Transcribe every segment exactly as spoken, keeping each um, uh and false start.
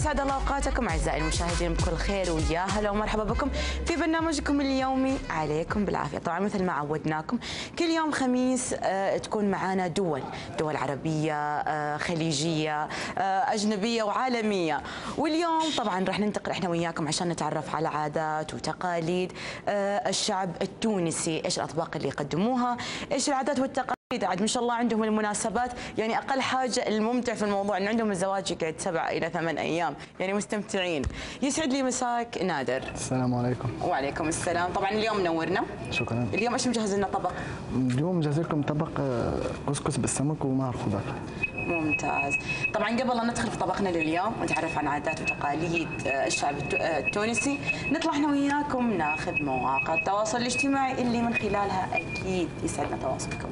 أسعد الله أوقاتكم أعزائي المشاهدين بكل خير، ويا هلا ومرحبا بكم في برنامجكم اليومي عليكم بالعافية. طبعا مثل ما عودناكم كل يوم خميس آه تكون معنا دول دول عربية آه خليجية آه أجنبية وعالمية، واليوم طبعا راح ننتقل احنا وياكم عشان نتعرف على عادات وتقاليد آه الشعب التونسي، ايش الأطباق اللي يقدموها، ايش العادات والتقاليد. عاد ما شاء الله عندهم المناسبات، يعني اقل حاجه الممتع في الموضوع انه عندهم الزواج يقعد سبع الى ثمان ايام، يعني مستمتعين. يسعد لي مساك نادر. السلام عليكم. وعليكم السلام. طبعا اليوم منورنا. شكرا. اليوم ايش مجهز لنا طبق؟ اليوم مجهز لكم طبق كسكس بالسمك ومع الخضار. ممتاز. طبعا قبل لا ندخل في طبقنا لليوم ونتعرف عن عادات وتقاليد الشعب التونسي، نطلع احنا وياكم ناخذ مواقع التواصل الاجتماعي اللي من خلالها اكيد يسعدنا تواصلكم.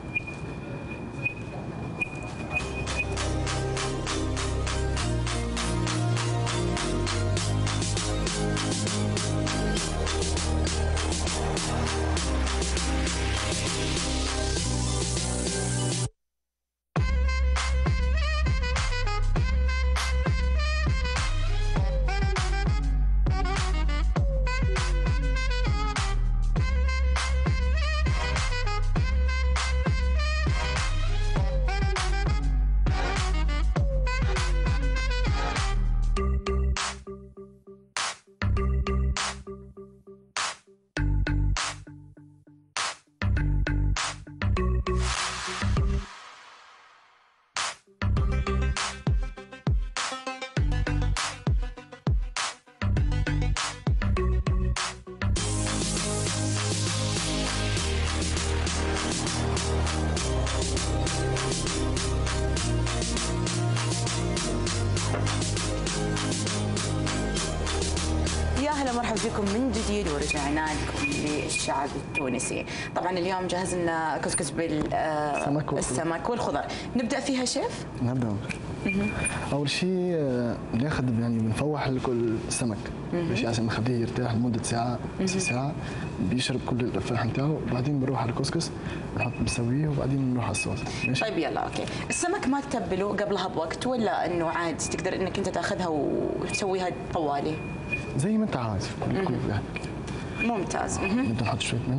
يا هلا مرحبا فيكم من جديد، ورجعنا لكم للشعب التونسي. طبعا اليوم جهز لنا كسكس بالسمك والخضار. نبدا فيها شيف؟ نبدا. اول شيء ناخذ يعني بنفوح الكل السمك باش عشان نخليه يرتاح لمده ساعه نص ساعه بيشرب كل الفلح نتاعو، وبعدين بنروح على الكسكس نحط نسويه وبعدين نروح على الصوص. ماشي. طيب يلا اوكي. السمك ما تتبله قبلها بوقت ولا انه عادي تقدر انك انت تاخذها وتسويها طوالي؟ زي ما انت عايز. كل كل ممتاز. انت نحط شويه ملح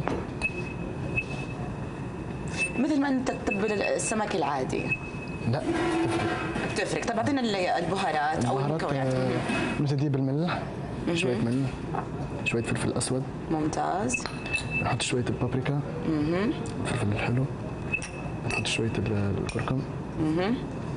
مثل ما انت تتبل السمك العادي. لا تفرق. بتفرق. طب اعطينا البهارات او المكونات. نبتدي بالملح، شويه ملح، شويه فلفل اسود. ممتاز. نحط شويه البابريكا. اها. الفلفل الحلو. نحط شويه الكركم. اها.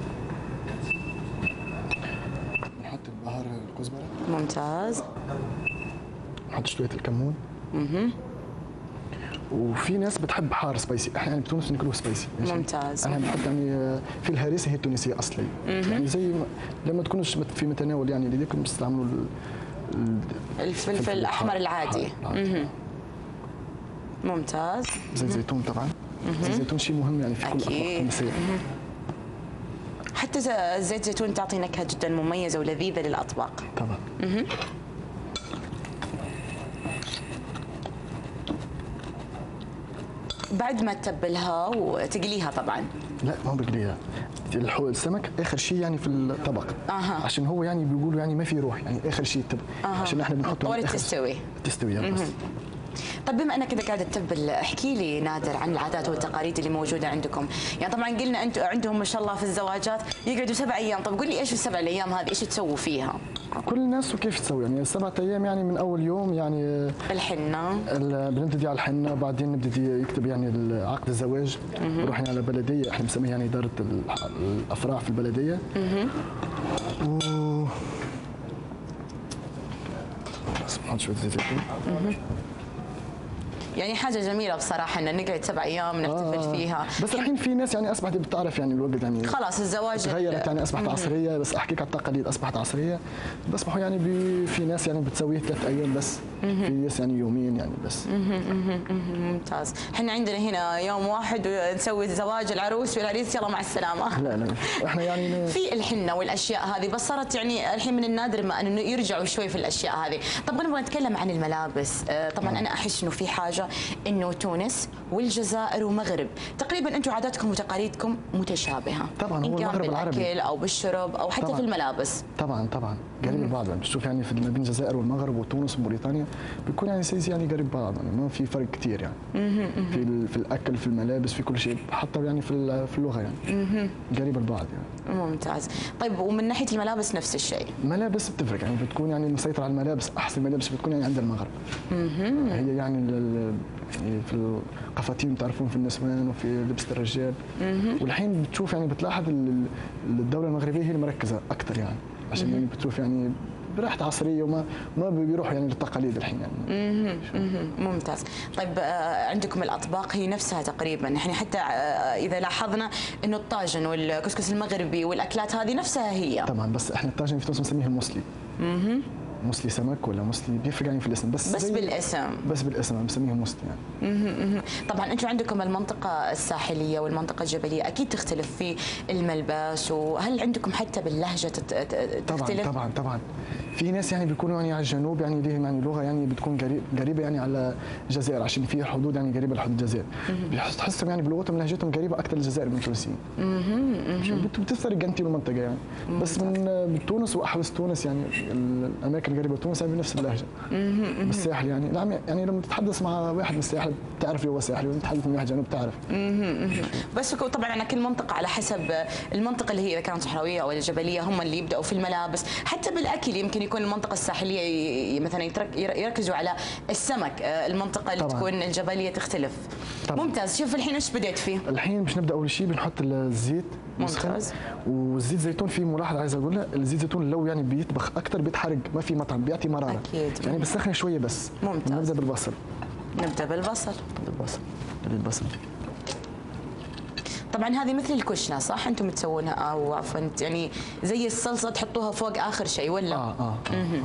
نحط البهار الكزبره. ممتاز. نحط شويه الكمون. اها. وفي ناس بتحب حار سبايسي، احنا يعني بتونس ناكلوه سبايسي. ممتاز. انا بحب يعني في الهريسه هي التونسيه اصلي، يعني زي لما تكونش في متناول يعني لديكم بتستعملوا الفلفل الاحمر العادي. اها. ممتاز. زيت زيتون طبعا. زيت زيتون شيء مهم يعني في كل الاطباق التونسيه. حتى زيت زيتون تعطي نكهه جدا مميزه ولذيذه للاطباق. طبعا. اها. بعد ما تتبلها وتقليها طبعا؟ لا ما بقليها، السمك اخر شيء يعني في الطبق. أه. عشان هو يعني بيقولوا يعني ما في روح، يعني اخر شيء تب... أه. عشان احنا بنحطه ولا تستوي تستوي بس. طيب بما انك كذا قاعده تتبل، احكي لي نادر عن العادات والتقاليد اللي موجوده عندكم. يعني طبعا قلنا انتم عندهم ما شاء الله في الزواجات يقعدوا سبع ايام، طب قول لي ايش السبع الايام هذه ايش تسووا فيها؟ كل الناس وكيف تسوي يعني السبعة ايام، يعني من اول يوم يعني الحنه بنبتدي على الحنه، وبعدين نبتدي يكتب يعني عقد الزواج، نروح يعني على بلديه احنا بنسميها يعني اداره الافراح في البلديه. اها. و بس بنحط شويه زيت زيتون. يعني حاجة جميلة بصراحة إن نقعد سبع أيام نحتفل آه. فيها. بس الحين في ناس يعني أصبحت بتعرف يعني الوقت يعني خلاص الزواج تغيرت يعني أصبحت مم. عصرية، بس أحكيك على التقاليد أصبحت عصرية، بصبحوا يعني في ناس يعني بتسويه ثلاث أيام بس، مم. في ناس يعني يومين يعني بس. مم. مم. ممتاز. احنا عندنا هنا يوم واحد ونسوي زواج العروس والعريس يلا مع السلامة. لا لا احنا يعني في الحنة والأشياء هذه، بس صارت يعني الحين من النادر ما إنه يرجعوا شوي في الأشياء هذه. طب نبغى نتكلم عن الملابس. طبعا أنا أحس إنه في حاجة إنه تونس والجزائر ومغرب، تقريبا انتم عاداتكم وتقاليدكم متشابهه. طبعا هو المغرب العربي بالاكل او بالشرب او حتى طبعاً. في الملابس. طبعا طبعا قريب لبعض، يعني بتشوف يعني في ما بين الجزائر والمغرب وتونس وموريتانيا بيكون يعني سيس يعني قريب بعض، يعني ما في فرق كثير يعني في في الاكل في الملابس في كل شيء، حتى يعني في في اللغه يعني قريب لبعض يعني. ممتاز. طيب ومن ناحيه الملابس نفس الشيء؟ الملابس بتفرق، يعني بتكون يعني المسيطر على الملابس احسن ملابس بتكون يعني عند المغرب. هي يعني في القفاتين تعرفون في النسوان وفي لبس الرجال. والحين بتشوف يعني بتلاحظ الدوله المغربيه هي المركزه اكثر يعني، عشان يعني بتشوف يعني براحة عصريه وما ما بيروحوا يعني للتقاليد الحين يعني. ممتاز. طيب عندكم الاطباق هي نفسها تقريبا، يعني حتى اذا لاحظنا انه الطاجن والكسكس المغربي والاكلات هذه نفسها هي. طبعا بس احنا الطاجن في تونس بنسميه المصلي. مسلي سمك ولا مسلي بيفرق يعني في الاسم، بس بس بالاسم بس بالاسم بنسميه مسلي يعني. طبعا انتم عندكم المنطقه الساحليه والمنطقه الجبليه اكيد تختلف في الملبس، وهل عندكم حتى باللهجه تختلف؟ طبعا طبعا طبعا في ناس يعني بيكونوا يعني على الجنوب يعني ليهم يعني لغه يعني بتكون قريب قريبه يعني على الجزائر، عشان في حدود يعني قريبه لحدود الجزائر، بتحسهم يعني بلغتهم لهجتهم قريبه اكثر للجزائر من التونسيين. بتفرق انت المنطقه يعني. بس من تونس واحوز تونس يعني الاماكن القريبه لتونس يعني بنفس اللهجه. بالساحل يعني نعم، يعني لما تتحدث مع واحد من الساحل بتعرف هو ساحلي، ولما تتحدث مع واحد جنوب بتعرف. بس طبعا انا كل منطقه على حسب المنطقه اللي هي اذا كانت صحراويه او الجبليه هم اللي يبداوا في الملابس، حتى بالاكل يمكن يكون المنطقه الساحليه مثلا يركزوا على السمك، المنطقه اللي طبعاً. تكون الجبليه تختلف. طبعاً. ممتاز. شوف الحين ايش بديت فيه؟ الحين باش نبدا اول شيء بنحط الزيت. ممتاز. والزيت زيتون في ملاحظه عايز اقولها، الزيت زيتون لو يعني بيطبخ اكثر بيتحرق، ما في مطعم بيعطي مراره. اكيد. يعني بسخن شويه بس. ممتاز. نبدا بالبصل. نبدا بالبصل. بالبصل. بالبصل. طبعا هذه مثل الكشنه صح؟ انتم تسوونها او عفوا يعني زي الصلصه تحطوها فوق اخر شيء ولا؟ اه اه, آه, آه.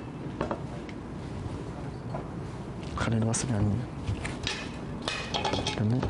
خلينا البصل يعني تمام.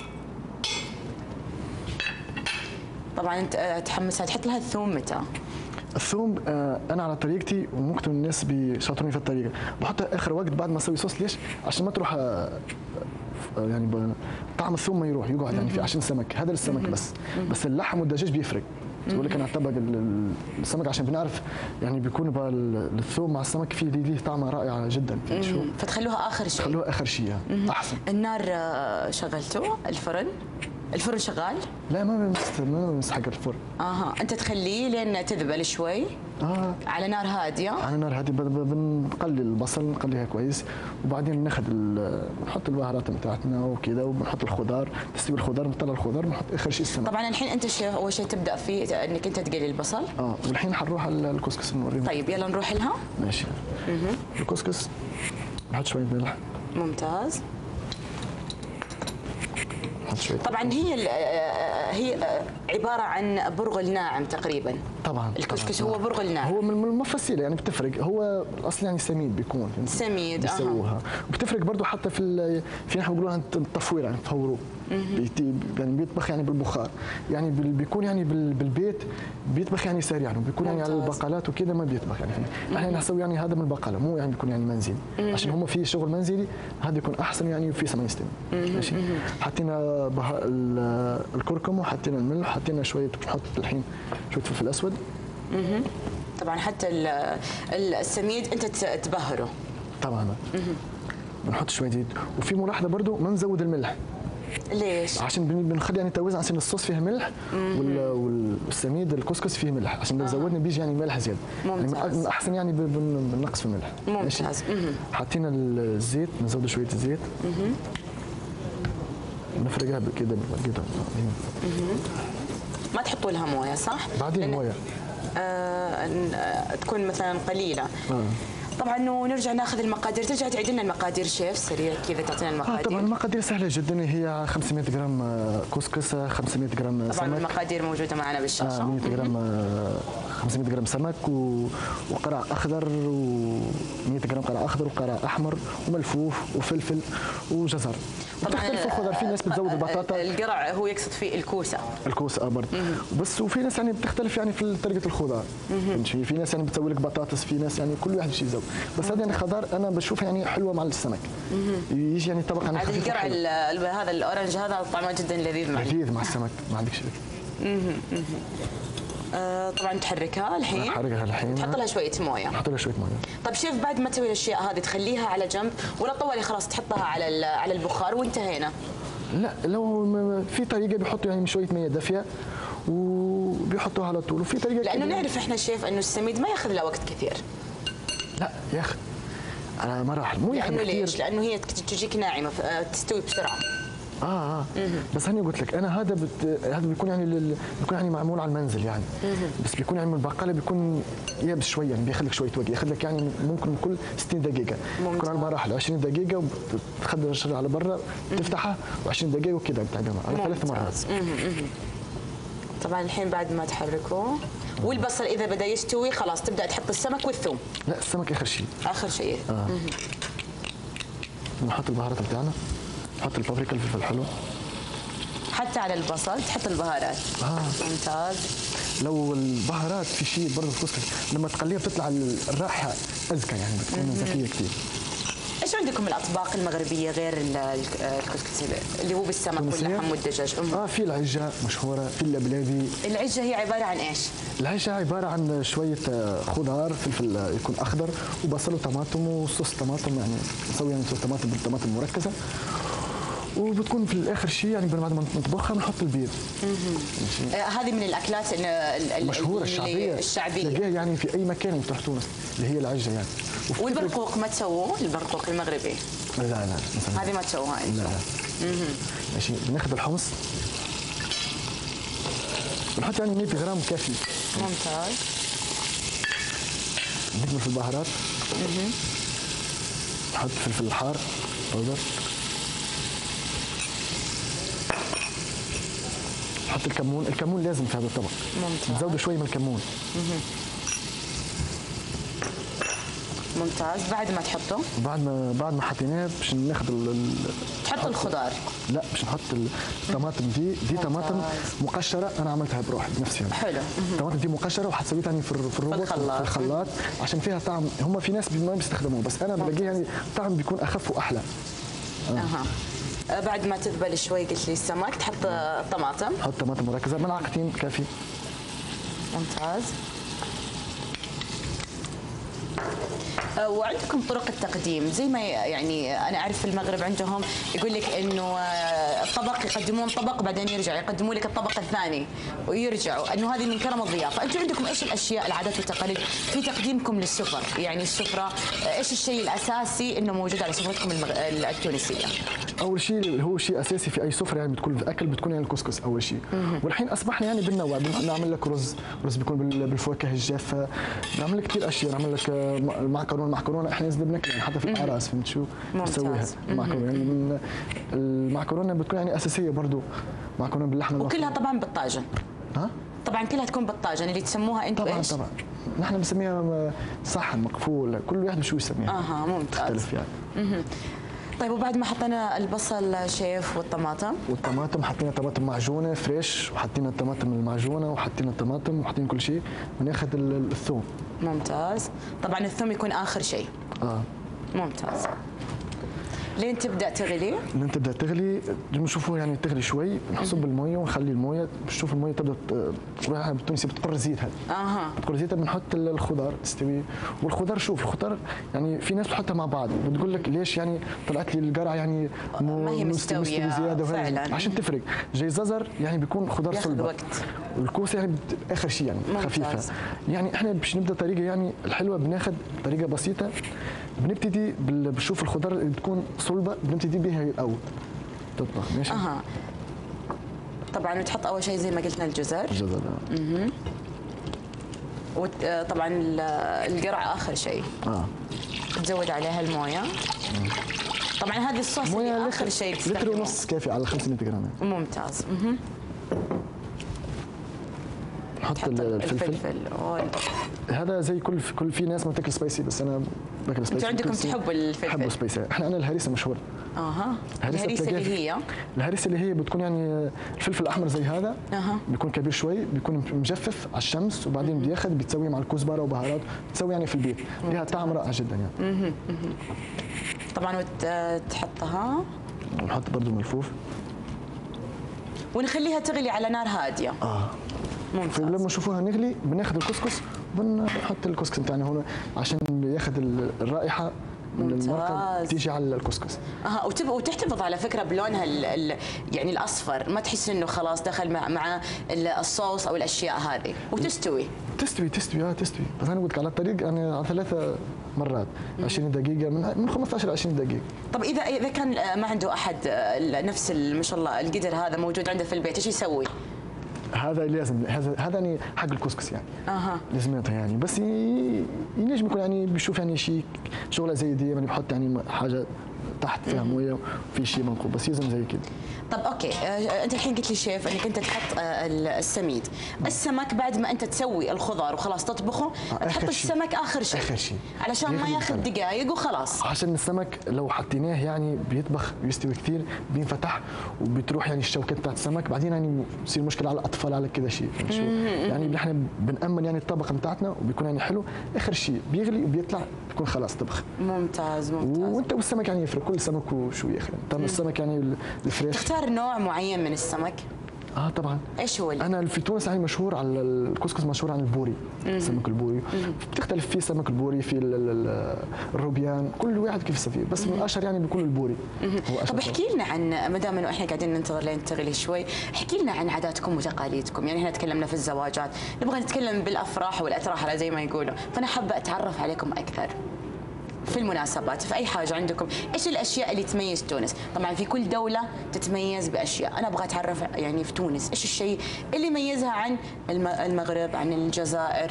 طبعا انت تحمسها تحط لها الثوم متى؟ الثوم آه انا على طريقتي، وممكن الناس بيشاطروني في الطريقه، بحطها اخر وقت بعد ما اسوي صوص. ليش؟ عشان ما تروح آه يعني طعم الثوم ما يروح، يقعد يعني في عشان السمك، هذا السمك بس. بس اللحم والدجاج بيفرق. بقول لك انا على طبق السمك عشان بنعرف يعني بيكون الثوم مع السمك فيه ليه طعمه رائعه جدا. فتخلوها اخر شيء. خلوها اخر شيء احسن. النار شغلته؟ الفرن؟ الفرن شغال؟ لا ما بنمس ما بنمس حق الفرن. اها انت تخليه لين تذبل شوي. اه على نار هاديه. على نار هاديه بنقلل البصل نقليها كويس، وبعدين بناخذ بنحط البهارات بتاعتنا وكذا، وبنحط الخضار، تستوي الخضار بنطلع الخضار بنحط اخر شيء السمك. طبعا الحين انت شيء اول شيء تبدا فيه انك انت تقلي البصل. اه والحين حنروح على الكسكس نوريهم. طيب يلا نروح لها. ماشي. اها الكسكس نحط شويه ملح. ممتاز. طبعا هي هي عباره عن برغل ناعم تقريبا. طبعا الكسكس هو برغل ناعم. هو من المفصله يعني بتفرق، هو الاصل يعني سميد بيكون سميد. بيسووها. وبتفرق برضه حتى في في نحن بنقولوا التفوير يعني تفوروه. يعني بيطبخ يعني بالبخار، يعني بيكون يعني بالبيت بيطبخ يعني سريع يعني، بيكون يعني على البقالات وكذا ما بيطبخ يعني. احنا نسوي يعني هذا من البقاله، مو يعني بيكون يعني منزلي، عشان هم في شغل منزلي هذا يكون احسن يعني وفي سمن يستوي. ماشي. حطينا الكركم وحطينا الملح، حطينا شويه بنحط الحين شويه فلفل اسود. طبعا حتى السميد انت تبهره. طبعا. بنحط شويه زيت، وفي ملاحظه برضه ما نزود الملح. ليش؟ عشان بنخلي يعني توازن، عشان الصوص فيه ملح والسميد الكسكس فيه ملح، عشان لو زودنا بيجي يعني ملح زياده. ممتاز. يعني من احسن يعني بالنقص في الملح. ممتاز. حاطين الزيت، نزود شويه الزيت. نفرقها كده كده. ما تحطوا لها مويه صح؟ بعدين مويه. آه تكون مثلا قليله. آه. طبعا ونرجع ناخذ المقادير، ترجع تعيد لنا المقادير شيف سريع كذا تعطينا المقادير. آه طبعا المقادير سهله جدا، هي خمسمائة جرام كسكس، خمسمائة جرام سمك. طبعا المقادير موجوده معنا بالشاشه. آه مائة جرام خمسمائة جرام سمك وقرع اخضر و100 جرام قرع قرع اخضر وقرع احمر وملفوف وفلفل وجزر. بتختلف الخضار، في ناس بتزود البطاطا. القرع هو يقصد فيه الكوسه. الكوسه اه برضه بس، وفي ناس يعني بتختلف يعني في طريقه الخضار. في ناس يعني بتسوي لك بطاطس، في ناس يعني كل واحد شيء يزود، بس هذه يعني خضار انا بشوفها يعني حلوه مع السمك. يجي يعني طبق يعني هذا القرع هذا الاورنج هذا طعمه جدا لذيذ مع لذيذ مع السمك، ما عندك شيء. آه طبعا تحركها الحين. تحركها الحين، تحط لها شويه مويه. تحط لها شويه مويه. طيب شيف، بعد ما تسوي الاشياء هذه تخليها على جنب ولا طوالي خلاص تحطها على على البخار وانتهينا؟ لا، لو في طريقه بيحطوا يعني شويه ميه دافيه وبيحطوها على طول، وفي طريقه لانه نعرف احنا الشيف انه السميد ما ياخذ له وقت كثير. لا ياخذ على مراحل، مو ياخذ كثير. ليش؟ لانه هي تجيك ناعمه تستوي بسرعه. اه اه بس هني قلت لك انا هذا بت... هذا بيكون يعني لل... بيكون يعني معمول على المنزل يعني. بس بيكون يعني من البقاله بيكون يابس شويه، يعني بياخذ لك شويه وقت، ياخذ لك يعني ممكن كل ستين دقيقه. بيكون على مراحل عشرين دقيقه وتخدر الشغله على برا تفتحها و20 دقيقه وكذا بتعقمها على ثلاث مرات. طبعا الحين بعد ما تحركوه والبصل اذا بدا يستوي خلاص تبدا تحط السمك والثوم. لا السمك اخر شيء. اخر شيء. آه. نحط البهارات بتاعنا، نحط البابريكا الفلفل الحلو. حتى على البصل تحط البهارات. اه ممتاز. لو البهارات في شيء برضه في الكسكس لما تقليها بتطلع الرائحه ازكى، يعني بتكون ذكيه كثير. ايش عندكم الاطباق المغربيه غير الكسكس اللي هو بالسمك واللحم والدجاج؟ اه في العجه مشهوره، في اللبلابي. العجه هي عباره عن ايش؟ العجه عباره عن شويه خضار، فلفل يكون اخضر وبصل وطماطم وصوص طماطم، يعني نسوي يعني صوص طماطم بالطماطم المركزه، وبتكون في الاخر شيء يعني بعد ما نطبخها بنحط البيض. آه هذه من الاكلات المشهوره الشعبيه الشعبيه تلاقيها يعني في اي مكان بتروح تونس اللي هي العجه يعني. والبرقوق ما تسووه؟ البرقوق المغربي؟ لا لا هذه ما تسووها انتم؟ لا لا. ماشي، بناخذ الحمص بنحط يعني مية غرام كافي. ممتاز. نكمل في البهارات. نحط فلفل الحار بودر، نحط الكمون، الكمون لازم في هذا الطبق. ممتاز. نزود شوي من الكمون. ممتاز. بعد ما تحطه؟ بعد ما بعد ما حطيناه باش ناخذ ال... تحط الخضار؟ لا باش نحط الطماطم دي دي ممتاز. طماطم مقشره، انا عملتها بروحي بنفسي يعني. حلو. الطماطم دي مقشره وحسويتها يعني في في الروبوت في الخلاط. في الخلاط عشان فيها طعم، هم في ناس ما بيستخدموه بس انا بلاقيه يعني طعم بيكون اخف واحلى. آه. اها. بعد ما تذبل شوي قلت لي السمك تحط طماطم؟ حط طماطم مركزه ملعقتين كافي. ممتاز. وعندكم طرق التقديم زي ما يعني انا اعرف في المغرب عندهم يقول لك انه الطبق يقدمون طبق بعدين يرجعوا يقدموا لك الطبق الثاني ويرجعوا، انه هذه من كرم الضيافه. انتم عندكم ايش الاشياء العادات والتقاليد في تقديمكم للسفر؟ يعني السفره ايش الشيء الاساسي انه موجود على سفرتكم التونسيه؟ اول شيء هو شيء اساسي في اي سفره يعني بتكون الاكل بتكون يعني الكسكس اول شيء. والحين اصبحنا يعني بننوع، بنعمل لك رز، رز بيكون بالفواكه الجافه، بنعمل لك كثير اشياء، نعمل لك المعكرونه، المعكرونه احنا نزل بناكل يعني حتى في الاعراس، فهمت شو؟ بنسويها المعكرونه يعني المعكرونه بتكون يعني اساسيه برضه، معكرونه باللحمه وكلها طبعا بالطاجن. ها؟ طبعا كلها تكون بالطاجن اللي تسموها انتم طبعا ايش؟ طبعا نحن بنسميها صحن مقفول، كل واحد بشو يسميها. اها ممتاز. تختلف يعني. اها. طيب وبعد ما حطينا البصل شيف والطماطم؟ والطماطم حطينا طماطم معجونه فريش، وحطينا الطماطم المعجونه وحطينا الطماطم وحطينا كل شيء، وناخذ الثوم. ممتاز. طبعا الثوم يكون اخر شيء. اه ممتاز. لين تبدا تغلي؟ لين تبدا تغلي بنشوفوها يعني تغلي شوي، بنصب المويه ونخلي المويه، بنشوف المويه تبدا تقول بالتونسي بتقر زيتها. اها بتقر زيتها، بنحط الخضار تستوي. والخضار شوف الخضار يعني في ناس بتحطها مع بعض، بتقول لك ليش يعني طلعت لي القرع يعني ما هي مستويه, مستوية زياده فعلا عشان تفرق. جاي الززر يعني بيكون خضار صلبه وقت. والكوسه يعني اخر شيء يعني ممتاز. خفيفه. يعني احنا باش نبدا طريقه يعني الحلوه بناخذ طريقه بسيطه، بنبتدي بنشوف الخضار اللي بتكون صلبه بنبتدي بها الاول تطبخ. ماشي. اها طبعا بتحط اول شيء زي ما قلنا الجزر. الجزر اها. وطبعا القرع اخر شيء. اه تزود عليها المويه. مم. طبعا هذه الصوص اللي اخر شيء لتر ونص كافي على خمسمية جرام. ممتاز. اها. نحط الفلفل. الفلفل. هذا زي كل كل في ناس ما تاكل سبايسي، بس انا باكل سبايسي. انتوا عندكم تحبوا الفلفل؟ تحبوا سبايسي. احنا عندنا الهريسه مشهور. اها الهريسه اللي هي الهريسه اللي هي بتكون يعني الفلفل الاحمر زي هذا. اها بيكون كبير شوي، بيكون مجفف على الشمس، وبعدين بياخذ بتسويه مع الكزبره وبهارات، بتسوي يعني في البيت، لها طعم رائع جدا يعني. اها طبعا وتحطها ونحط برضه ملفوف ونخليها تغلي على نار هاديه. اه ممتاز. لما نشوفوها نغلي بناخذ الكسكس وبنحط الكسكس بتاعنا هون عشان ياخذ الرائحه من المرقه تيجي على الكسكس. اها وتبقى وتحتفظ على فكره بلونها ال ال يعني الاصفر، ما تحس انه خلاص دخل مع مع الصوص او الاشياء هذه، وتستوي. تستوي تستوي اه تستوي، بس انا قلت لك على الطريق انا على ثلاثة مرات عشرين دقيقة من من خمسة عشر ل عشرين دقيقة. طب اذا اذا كان ما عنده احد نفس ما شاء الله القدر هذا موجود عنده في البيت، ايش يسوي؟ هذا لازم هذا هذا يعني حق الكسكس يعني. اها لازمتها يعني، بس ينجم يكون يعني بيشوف يعني شيء شغله زي دي يعني بحط يعني حاجه تحت فيها مويه وفي شيء منقوب، بس يلزم زي كده. طب اوكي آه، انت الحين قلت لي شيف انك انت تحط آه السميد، السمك بعد ما انت تسوي الخضار وخلاص تطبخه آه تحط السمك اخر شيء. اخر شيء علشان ما ياخذ دقائق وخلاص. عشان السمك لو حطيناه يعني بيطبخ بيستوي كثير بينفتح وبتروح يعني الشوكات بتاعت السمك، بعدين يعني بصير مشكله على الاطفال على كذا شيء. يعني نحن بنأمن يعني الطبق بتاعتنا وبيكون يعني حلو، اخر شيء بيغلي وبيطلع بيكون خلاص طبخ. ممتاز ممتاز. وانت والسمك يعني يفرق، كل سمك وشو ياخذ. طبعا السمك يعني الفريش. تختار نوع معين من السمك؟ اه طبعا. ايش هو اللي؟ انا في تونس يعني مشهور على الكسكس، مشهور عن البوري. مم. سمك البوري مم. بتختلف فيه سمك البوري، في الروبيان، كل واحد كيف فيه، بس من الاشهر يعني بيكون البوري. هو طب احكي لنا عن، ما دام انه احنا قاعدين ننتظر لين تغلي شوي، احكي لنا عن عاداتكم وتقاليدكم. يعني احنا تكلمنا في الزواجات، نبغى نتكلم بالافراح والاتراح على زي ما يقولوا، فانا حابه اتعرف عليكم اكثر. في المناسبات، في اي حاجه عندكم، ايش الاشياء اللي تميز تونس؟ طبعا في كل دوله تتميز باشياء، انا ابغى اتعرف يعني في تونس ايش الشيء اللي يميزها عن المغرب، عن الجزائر؟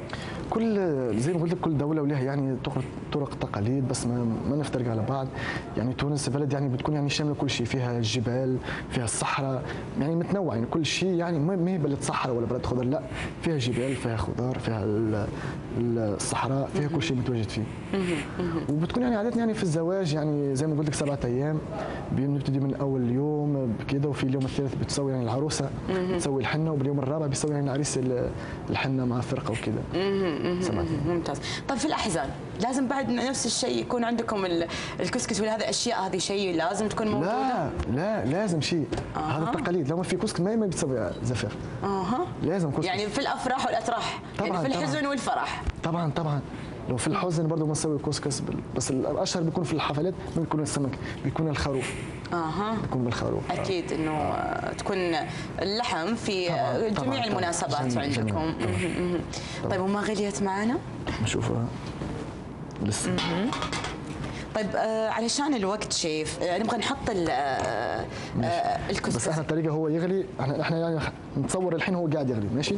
كل زي ما قلت لك كل دوله ولها يعني طرق تقاليد، بس ما, ما نفترق على بعض. يعني تونس بلد يعني بتكون يعني شامله كل شيء، فيها الجبال، فيها الصحراء، يعني متنوع يعني كل شيء، يعني ما هي بلد صحراء ولا بلد خضر، لا فيها جبال، فيها خضار، فيها الصحراء، فيها كل شيء متواجد فيه. وبتكون يعني عادتنا يعني في الزواج يعني زي ما قلت لك سبعة ايام، بنبتدي من اول يوم كده، وفي اليوم الثالث بتسوي يعني العروسه بتسوي الحنه، وباليوم الرابع بيسوي يعني العريس الحنه مع فرقه وكده. ممتاز. طيب في الاحزان لازم بعد نفس الشيء يكون عندكم الكسكس وهذه الاشياء، هذه شيء لازم تكون موجوده؟ لا لا لازم شيء. آه. هذا التقاليد، لو ما في كسكس ما بتسوي زفاف. اها لازم كسكس. يعني في الافراح والاتراح، طبعا يعني في الحزن طبعا والفرح. طبعا طبعا. لو في الحزن برضه بنسوي كسكس، بس الاشهر بيكون في الحفلات ما بيكون السمك، بيكون الخروف. اها بيكون بالخروف. اكيد انه آه. تكون اللحم في طبعاً جميع طبعاً المناسبات طبعاً عندكم. طبعاً. طيب وما غليت معنا؟ نشوفها لسه. طيب آه علشان الوقت شيف آه نبغى نحط ال آه الكسكس، بس احنا الطريقه هو يغلي، احنا احنا يعني نتصور الحين هو قاعد يغلي. ماشي،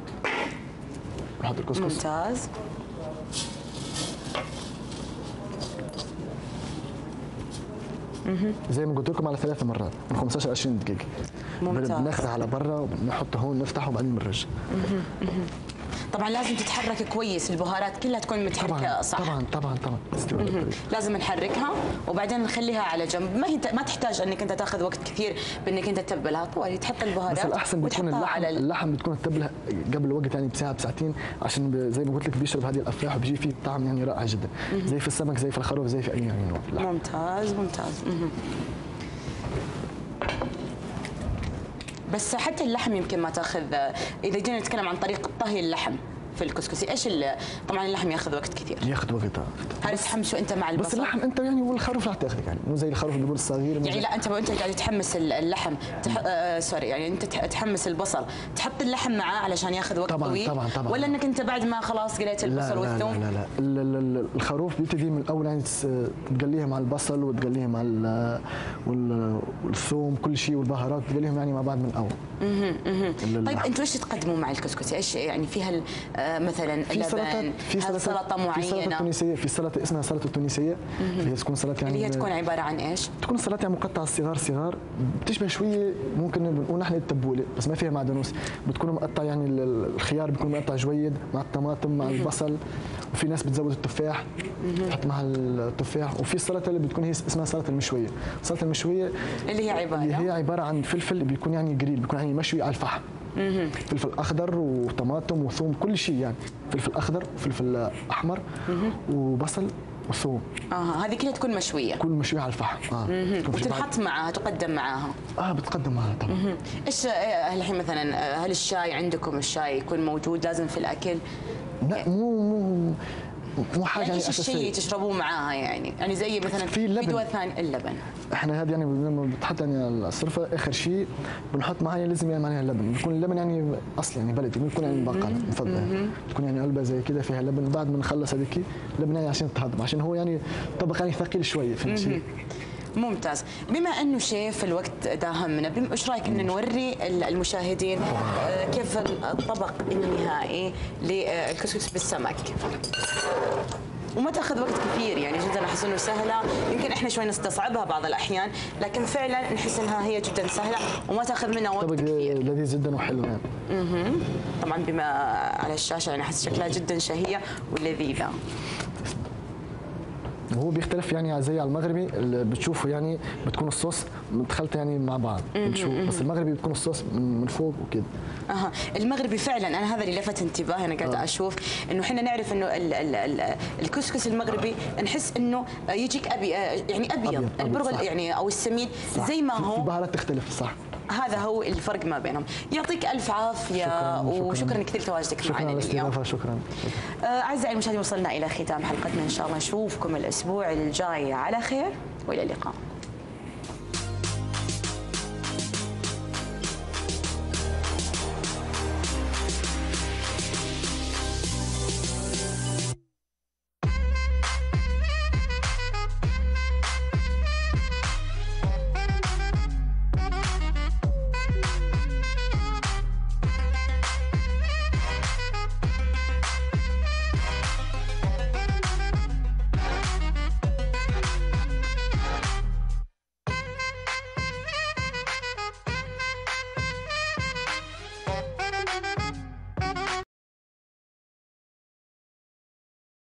نحط الكسكس. ممتاز. زي ما قلت لكم على ثلاث مرات من خمسة عشر ل عشرين دقيقه. ممتاز. بناخذها على برا وبنحطه هون نفتحه وبعدين بنرجع. طبعا لازم تتحرك كويس، البهارات كلها تكون متحركه طبعا صح. طبعا طبعا طبعا لازم نحركها وبعدين نخليها على جنب، ما هي ما تحتاج انك انت تاخذ وقت كثير بانك انت تتبلها، طوالي تحط البهارات. بس الاحسن بتكون اللحم على اللحم بتكون تتبلها قبل الوقت يعني بساعه بساعتين، عشان زي ما قلت لك بيشرب هذه الافراح وبيجي فيه طعم يعني رائع جدا، زي في السمك زي في الخروف زي في اي يعني نوع لحم. ممتاز ممتاز. بس حتى اللحم يمكن ما تاخذ، اذا جينا نتكلم عن طريقه طهي اللحم في الكسكسي، ايش طبعا اللحم ياخذ وقت كثير، ياخذ وقت. هل تحمسه انت مع البصل؟ بس اللحم انت يعني والخروف راح تاخذ يعني مو زي الخروف بيقول الصغير يعني لا انت انت قاعد تحمس اللحم تح... آه سوري يعني انت تحمس البصل تحط اللحم معاه علشان ياخذ وقت طبعا طويل طبعا طبعا، ولا انك انت بعد ما خلاص قليت البصل لا والثوم؟ لا لا لا, لا, لا الخروف بيبتدي من الاول يعني تقليها مع البصل وتقليها مع والثوم كل شيء والبهارات تقليهم يعني مع بعض من الاول. اها اها. طيب انتوا ايش تقدموا مع الكسكسي؟ ايش يعني فيها مثلا في سلطات لبن، في هل سلطه في سلطه معينه؟ تونسيه، في سلطه اسمها سلطه التونسيه اللي هي تكون سلطه يعني اللي هي تكون عباره عن ايش؟ تكون سلطه يعني مقطع صغار صغار، بتشبه شويه ممكن بنقول نحن التبوله بس ما فيها معدنوس، بتكون مقطع يعني الخيار بيكون مقطع جويد مع الطماطم مع البصل، وفي ناس بتزود التفاح بتحط مع التفاح، وفي السلطه اللي بتكون هي اسمها سلطه المشويه. السلطه المشويه اللي هي عباره اللي هي عباره عن فلفل بيكون يعني جريل، بيكون يعني مشوي على الفحم. فلفل اخضر وطماطم وثوم كل شيء، يعني فلفل اخضر وفلفل احمر وبصل وثوم. اه هذه كلها تكون مشويه، كل مشويه على الفحم. اه وتنحط معها، تقدم معاها. اه بتقدم معها طبعا. ايش الحين مثلا، هل الشاي عندكم الشاي يكون موجود لازم في الاكل؟ لا مو مو مو حاجه يعني اساسيه. ايش الشيء تشربوه معاها يعني؟ يعني زي مثلا في اللبن. في دول ثانيه اللبن. احنا هذا يعني لما بتحط يعني الصرفه اخر شيء بنحط معها يعني لازم يعني معناها اللبن، بيكون اللبن يعني اصلا يعني بلدي، بيكون يعني بقال مفضل يعني. بتكون يعني علبه زي كذا فيها لبن، بعد ما نخلص هذيك اللبن يعني عشان تهضم، عشان هو يعني طبق يعني ثقيل شويه في الشيء. ممتاز. بما انه شيف الوقت داهمنا، ايش رايك ان نوري المشاهدين كيف الطبق النهائي للكسكس بالسمك؟ وما تاخذ وقت كثير يعني، جدا احس انه سهله، يمكن احنا شوي نستصعبها بعض الاحيان، لكن فعلا نحس انها هي جدا سهله وما تاخذ منا وقت كثير. لذيذ جدا وحلو يعني. اها طبعا بما على الشاشه يعني احس شكلها جدا شهيه ولذيذه. وهو بيختلف يعني زي على المغربي اللي بتشوفه يعني بتكون الصوص متخلطه يعني مع بعض بنشوف، بس المغربي بتكون الصوص من فوق وكده. اها المغربي فعلا انا هذا اللي لفت انتباهي، انا قاعده آه. اشوف انه احنا نعرف انه ال ال ال الكسكس المغربي نحس انه يجيك ابي يعني ابيض، البرغل يعني او السمين صح. زي ما هو في بهارات تختلف صح. هذا هو الفرق ما بينهم. يعطيك الف عافيه. شكراً وشكرا شكرا كثير تواجدك معنا اليوم. شكرا شكرا. اعزائي المشاهدين وصلنا الى ختام حلقتنا، ان شاء الله نشوفكم الاسبوع الجاي على خير والى اللقاء.